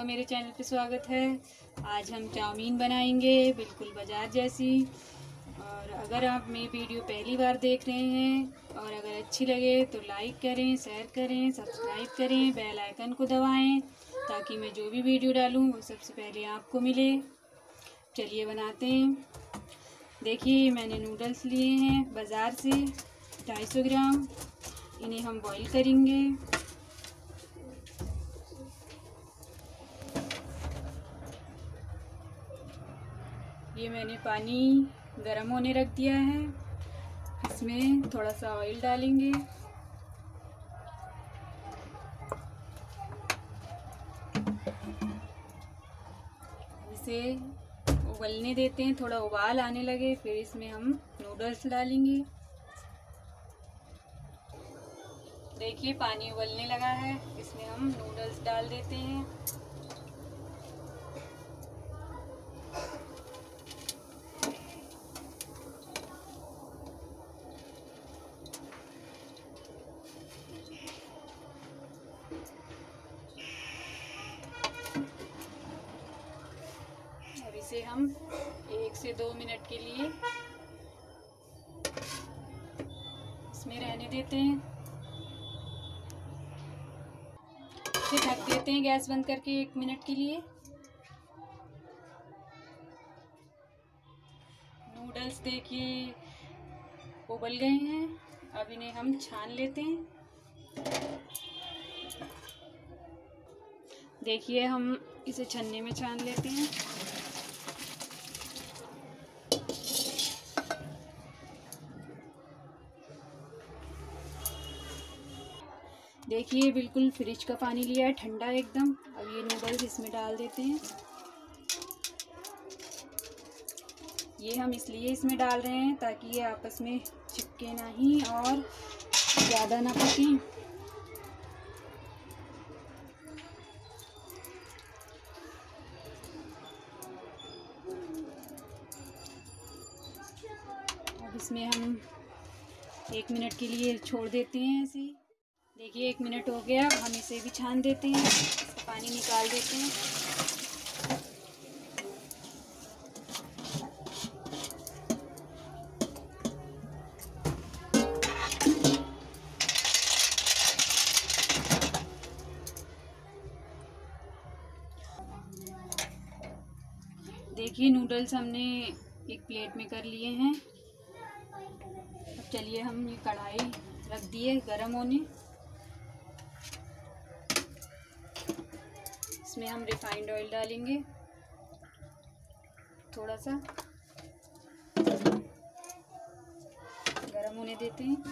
आपका मेरे चैनल पे स्वागत है। आज हम चाउमीन बनाएंगे, बिल्कुल बाज़ार जैसी। और अगर आप मेरी वीडियो पहली बार देख रहे हैं और अगर अच्छी लगे तो लाइक करें, शेयर करें, सब्सक्राइब करें, बेल आइकन को दबाएं ताकि मैं जो भी वीडियो डालूं वो सबसे पहले आपको मिले। चलिए बनाते हैं। देखिए मैंने नूडल्स लिए हैं बाज़ार से 250 ग्राम। इन्हें हम बॉईल करेंगे। ये मैंने पानी गरम होने रख दिया है। इसमें थोड़ा सा ऑयल डालेंगे। इसे उबलने देते हैं, थोड़ा उबाल आने लगे फिर इसमें हम नूडल्स डालेंगे। देखिए पानी उबलने लगा है, इसमें हम नूडल्स डाल देते हैं। अब इसे हम 1 से 2 मिनट के लिए इसमें रहने देते हैं। इसे ढक देते हैं गैस बंद करके 1 मिनट के लिए। नूडल्स देखिए उबल गए हैं, अब इन्हें हम छान लेते हैं। देखिए हम इसे छन्ने में छान लेते हैं। देखिए बिल्कुल फ्रिज का पानी लिया है, ठंडा एकदम। अब ये नूडल्स इसमें डाल देते हैं। ये हम इसलिए इसमें डाल रहे हैं ताकि ये आपस में चिपके नहीं और ज़्यादा ना पकें। अब इसमें हम 1 मिनट के लिए छोड़ देते हैं ऐसे ही। देखिए 1 मिनट हो गया, अब हम इसे भी छान देते हैं, इसका पानी निकाल देते हैं। देखिए नूडल्स हमने एक प्लेट में कर लिए हैं। अब चलिए हम ये कढ़ाई रख दिए गरम होने। इसमें हम रिफाइंड ऑयल डालेंगे थोड़ा सा, गरम होने देते हैं।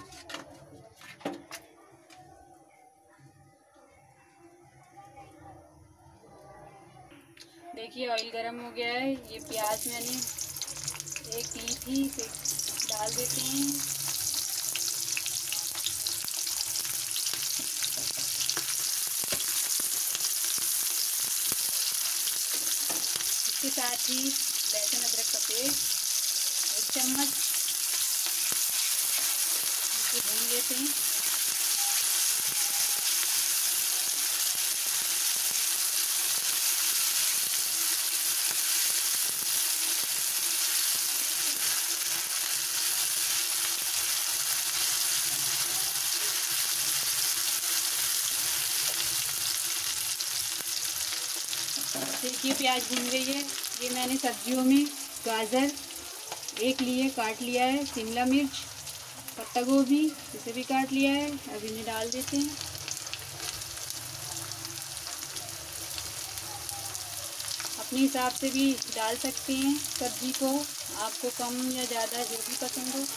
देखिए ऑयल गरम हो गया है। ये प्याज मैंने एक ली थी, इसे डाल देते हैं। इसके साथ ही लहसुन अदरक का पेस्ट 1 चम्मच, इसे भून लेते हैं। देखिए प्याज भून गई है। ये मैंने सब्जियों में गाजर 1 लिए काट लिया है, शिमला मिर्च, पत्ता गोभी इसे भी काट लिया है। अब इन्हें डाल देते हैं। अपने हिसाब से भी डाल सकते हैं सब्जी को, आपको कम या ज़्यादा जो भी पसंद हो।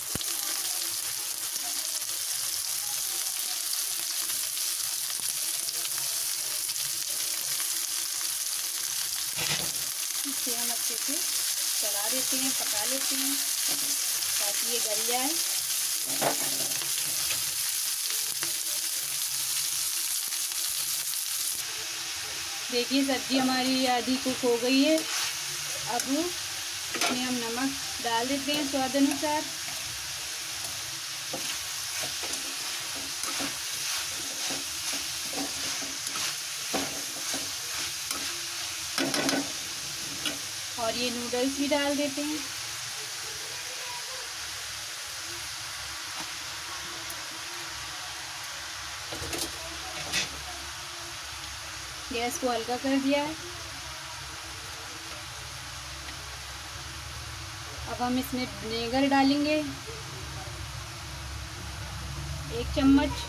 इसे हम अच्छे से चला देते हैं, पका लेते हैं ताकि ये गल जाए। देखिए सब्जी हमारी आधी कुक हो गई है। अब इसमें हम नमक डाल देते हैं स्वाद अनुसार। ये नूडल्स भी डाल देते हैं। गैस को हल्का कर दिया है। अब हम इसमें विनेगर डालेंगे 1 चम्मच।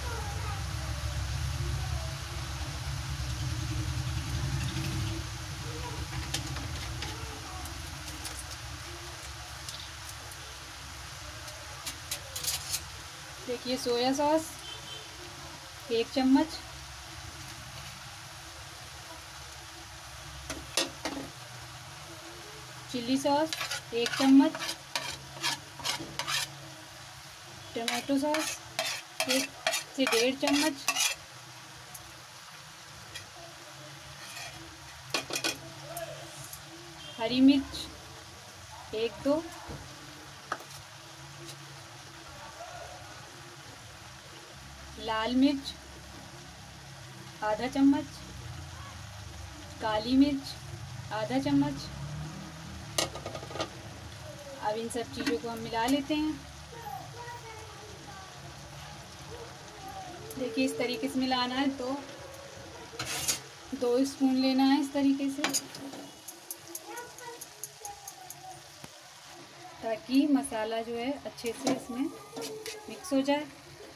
देखिए सोया सॉस 1 चम्मच। चिल्ली सॉस 1 चम्मच। टमाटो सॉस 1 से 1.5 चम्मच। हरी मिर्च 1-2। लाल मिर्च आधा चम्मच। काली मिर्च आधा चम्मच। अब इन सब चीज़ों को हम मिला लेते हैं। देखिए इस तरीके से मिलाना है, तो 2 स्पून लेना है इस तरीके से, ताकि मसाला जो है अच्छे से इसमें मिक्स हो जाए।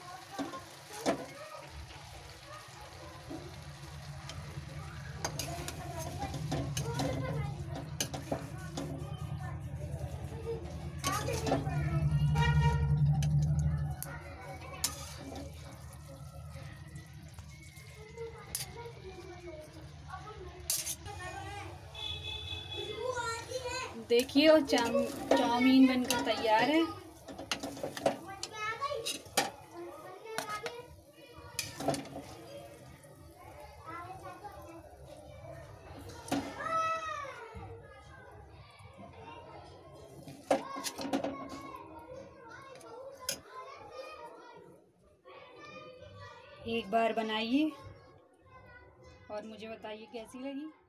देखिए और चाउमीन बनकर तैयार है। एक बार बनाइए और मुझे बताइए कैसी लगी।